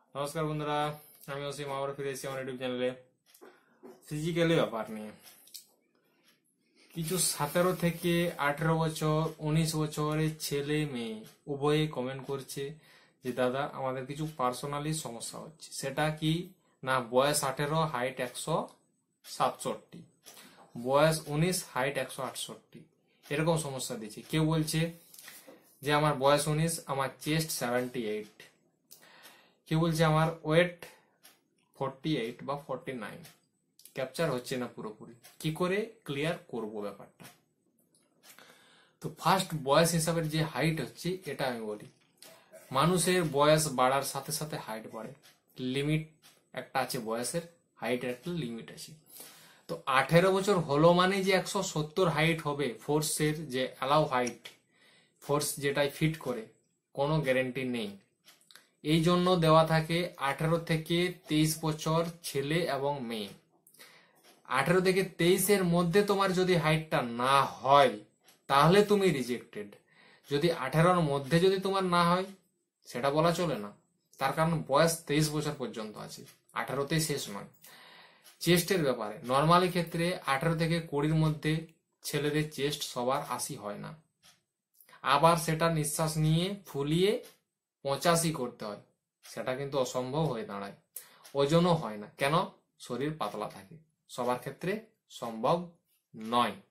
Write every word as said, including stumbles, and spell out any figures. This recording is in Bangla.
নমস্কার বন্ধুরা, আমি অসীম আবার ফিরে এসেছি আমার ইউটিউব চ্যানেলে ফিজিক্যালি ব্যাপার নিয়ে। কিছু সতেরো থেকে আঠেরো বছর উনিশ বছরের ছেলে মেয়ে উভয়ে কমেন্ট করছে যে দাদা আমাদের কিছু পার্সোনালি সমস্যা হচ্ছে। সেটা কি না, বয়স আঠেরো, হাইট একশো সাতষট্টি, বয়স উনিশ, হাইট একশো আটষট্টি, এরকম সমস্যা দিচ্ছে। কেউ বলছে যে আমার বয়স উনিশ, আমার চেস্ট সেভেন্টি এইট, কেউ বলছে আমার ওয়েট ফর্টি এইট বা ফর্টি নাইন, ক্যাপচার হচ্ছে না পুরোপুরি। কি করে ক্লিয়ার করব ব্যাপারটা? তো ফার্স্ট বয়স হিসাবে যে হাইট হচ্ছে এটা আমি বলি, মানুষের বয়স বাড়ার সাথে সাথে হাইট বাড়ে, লিমিট একটা আছে বয়সের, হাইটের একটা লিমিট আছে। তো আঠেরো বছর হলো মানে যে একশো সত্তর হাইট হবে, ফোর্সের যে অ্যালাউ হাইট, ফোর্স যেটাই ফিট করে, কোনো গ্যারেন্টি নেই। এই জন্য দেওয়া থাকে আঠেরো থেকে তেইশ বছর ছেলে এবং মেয়ে। আঠেরো থেকে তেইশের মধ্যে তোমার যদি হাইটটা না হয় তাহলে তুমি রিজেক্টেড। যদি আঠেরোর মধ্যে যদি তোমার না হয় সেটা বলা চলে না, তার কারণ বয়স তেইশ বছর পর্যন্ত আছে, আঠেরোতেই শেষ নয়। চেস্টের ব্যাপারে নর্মালি ক্ষেত্রে আঠেরো থেকে কুড়ির মধ্যে ছেলেদের চেস্ট সবার আশি হয় না, আবার সেটা নিঃশ্বাস নিয়ে ফুলিয়ে পঁচাশি করতে হয়, সেটা কিন্তু অসম্ভব হয়ে দাঁড়ায়। ওজনও হয় না, কেন? শরীর পাতলা থাকে, সবার ক্ষেত্রে সম্ভব নয়।